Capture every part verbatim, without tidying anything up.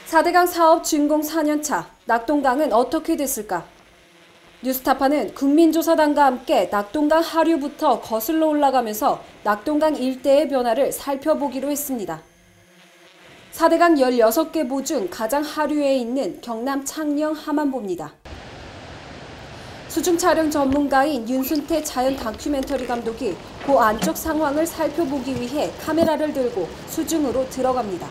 사대강 사업 준공 사 년 차, 낙동강은 어떻게 됐을까? 뉴스타파는 국민조사단과 함께 낙동강 하류부터 거슬러 올라가면서 낙동강 일대의 변화를 살펴보기로 했습니다. 사대강 열여섯 개 보 중 가장 하류에 있는 경남 창녕 함안보입니다. 수중 촬영 전문가인 윤순태 자연 다큐멘터리 감독이 그 안쪽 상황을 살펴보기 위해 카메라를 들고 수중으로 들어갑니다.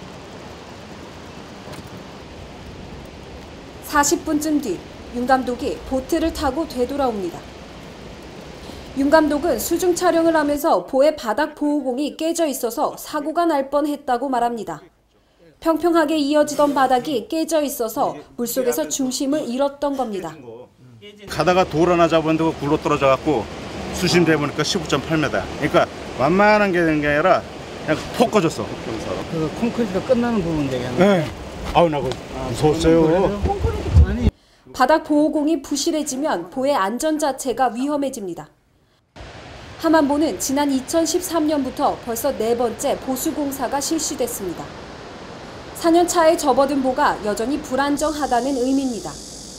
사십 분쯤 뒤 윤 감독이 보트를 타고 되돌아옵니다. 윤 감독은 수중 촬영을 하면서 보의 바닥 보호공이 깨져 있어서 사고가 날 뻔했다고 말합니다. 평평하게 이어지던 바닥이 깨져 있어서 물속에서 중심을 잃었던 겁니다. 가다가 돌 하나 잡았는데 굴러 떨어져 갖고 수심돼 보니까 십오 점 팔 미터. 그러니까 완만한 게 된 게 아니라 그냥 폭 꺼졌어. 그 콘크리트가 끝나는 부분 얘기하는 네. 아우 나 그거 무서웠어요. 바닥 보호공이 부실해지면 보의 안전 자체가 위험해집니다. 함안보는 지난 이천십삼 년부터 벌써 네 번째 보수공사가 실시됐습니다. 사 년 차에 접어든 보가 여전히 불안정하다는 의미입니다.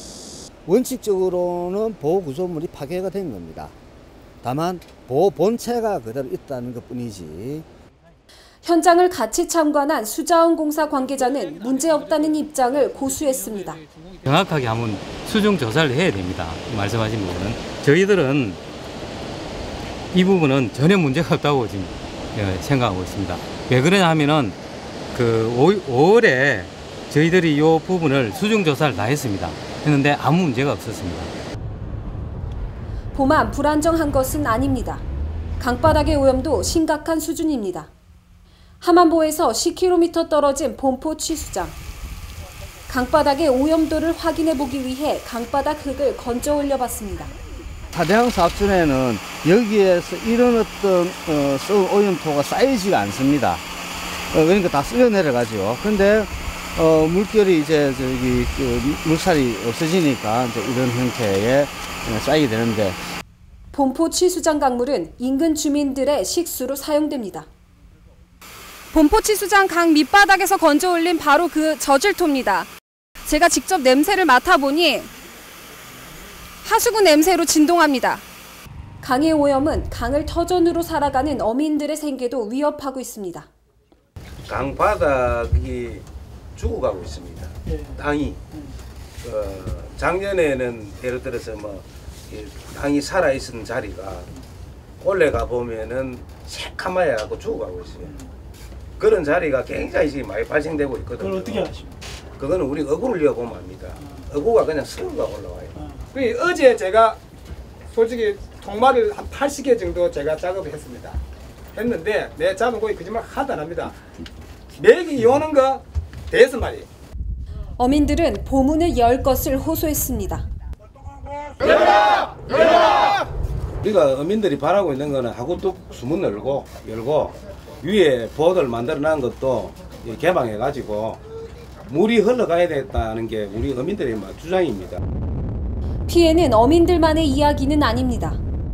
원칙적으로는 보호 구조물이 파괴가 된 겁니다. 다만 보호 본체가 그대로 있다는 것뿐이지. 현장을 같이 참관한 수자원공사 관계자는 문제없다는 입장을 고수했습니다. 정확하게 한번 수중 조사를 해야 됩니다. 말씀하신 부분은 저희들은 이 부분은 전혀 문제가 없다고 지금 생각하고 있습니다. 왜 그러냐 하면은 그 오월에 저희들이 이 부분을 수중 조사를 다 했습니다. 했는데 아무 문제가 없었습니다. 보만 불안정한 것은 아닙니다. 강바닥의 오염도 심각한 수준입니다. 함안보에서 십 킬로미터 떨어진 본포 취수장. 강바닥의 오염도를 확인해 보기 위해 강바닥 흙을 건져 올려봤습니다. 사대강 사업 전에는 여기에서 이런 어떤 어, 썩은 오염토가 쌓이지가 않습니다. 어, 그러니까 다 쓸려 내려가죠. 근데 어, 물결이 이제 저기 그 물살이 없어지니까 이제 이런 형태의 쌓이게 되는데. 본포 취수장 강물은 인근 주민들의 식수로 사용됩니다. 본포 취수장 강 밑바닥에서 건져 올린 바로 그 저질토입니다. 제가 직접 냄새를 맡아보니 하수구 냄새로 진동합니다. 강의 오염은 강을 터전으로 살아가는 어민들의 생계도 위협하고 있습니다. 강 바닥이 죽어가고 있습니다. 땅이 어, 작년에는 예를 들어서 뭐 땅이 살아 있는 자리가 올해 가 보면은 새카마야하고 죽어가고 있어요. 그런 자리가 굉장히 지금 많이 발생되고 있거든요. 그걸 어떻게 하십니까? 그거는 우리 어구를 이어보면 합니다. 어구가 그냥 썩어가 올라와요. 아. 어제 제가 솔직히 통마를 한 팔십 개 정도 제가 작업을 했습니다. 했는데 내 잡은 고기 거짓말 하도 안 합니다. 맥이 오는 거 대여섯 마리. 어민들은 보문을 열 것을 호소했습니다. 열라! 열라! 우리가 어민들이 바라고 있는 거는 하구뚝 수문 열고 열고 위에 보호를 만들어 놓은 것도 개방해 가지고 물이 흘러가야 되겠다는 게 우리 어민들의 주장입니다. 피해는 어민들만의 이야기는 아닙니다.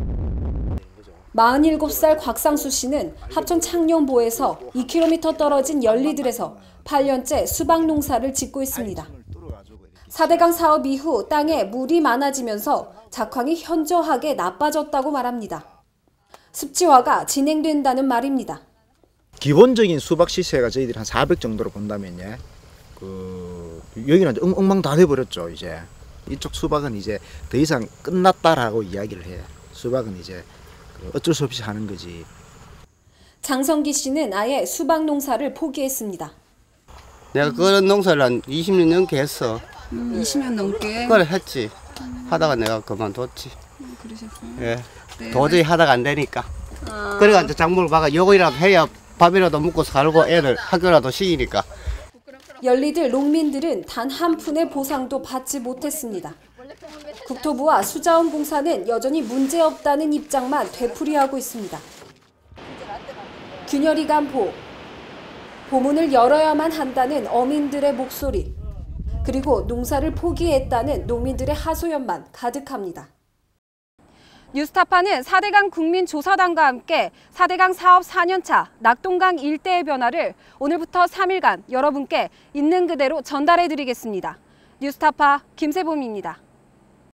마흔일곱 살 곽상수 씨는 합천 창녕보에서 이 킬로미터 떨어진 연리들에서 팔 년째 수박 농사를 짓고 있습니다. 사대강 사업 이후 땅에 물이 많아지면서 작황이 현저하게 나빠졌다고 말합니다. 습지화가 진행된다는 말입니다. 기본적인 수박 시세가 저희들이 한 사백 정도로 본다면요. 그 여기는 엉망 다 돼버렸죠. 이제 이쪽 수박은 이제 더 이상 끝났다라고 이야기를 해요. 수박은 이제 어쩔 수 없이 하는 거지. 장성기 씨는 아예 수박 농사를 포기했습니다. 내가 그런 농사를 한 이십 년 넘게 했어. 음, 이십 년 넘게? 그걸 했지. 하다가 내가 그만뒀지. 음, 그러셨어요? 예. 네. 도저히 하다가 안 되니까. 아... 그래가 이제 작물을 박아 요거이라도 해야 밥이라도 먹고 살고 애들 학교라도 시키니까. 연리들 농민들은 단 한 푼의 보상도 받지 못했습니다. 국토부와 수자원공사는 여전히 문제없다는 입장만 되풀이하고 있습니다. 균열이 간 보, 보문을 열어야만 한다는 어민들의 목소리, 그리고 농사를 포기했다는 농민들의 하소연만 가득합니다. 뉴스타파는 사대강 국민조사단과 함께 사대강 사업 사 년차 낙동강 일대의 변화를 오늘부터 삼 일간 여러분께 있는 그대로 전달해드리겠습니다. 뉴스타파 김세범입니다.